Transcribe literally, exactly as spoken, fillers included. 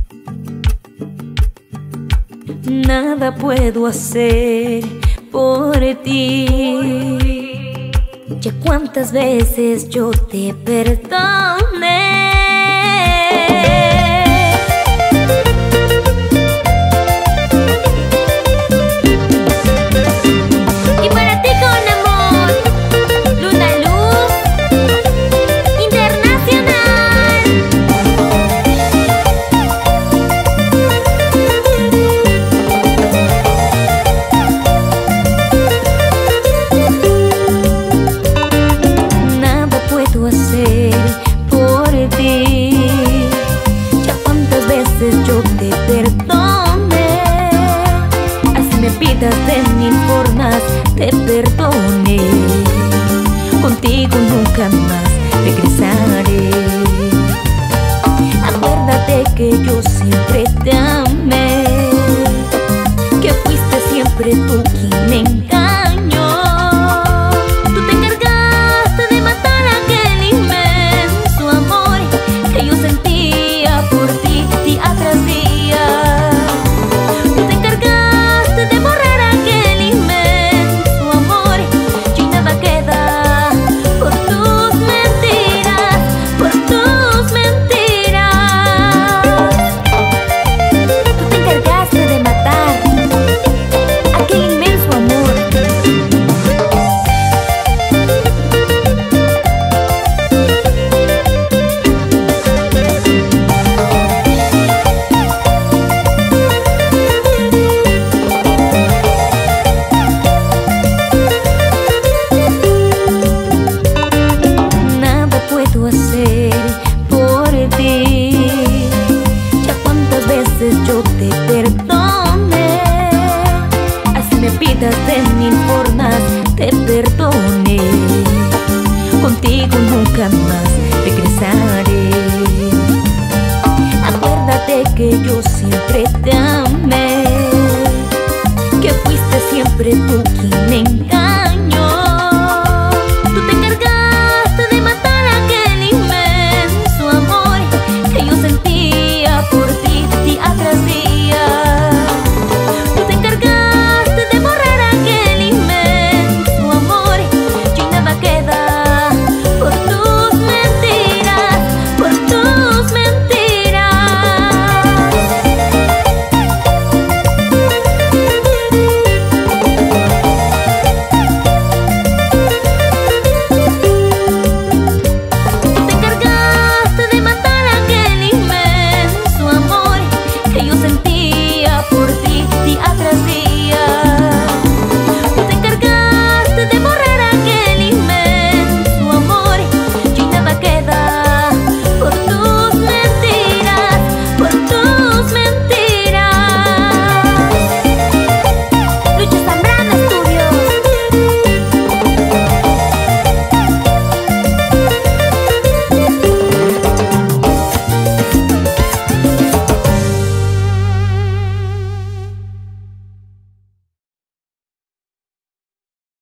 Nada puedo hacer por ti. Ya cuántas veces yo te perdoné. Por ti, ya cuántas veces yo te perdoné. Así me pidas de mil formas, te perdoné. Contigo nunca más regresaré. Acuérdate que yo siempre te amo.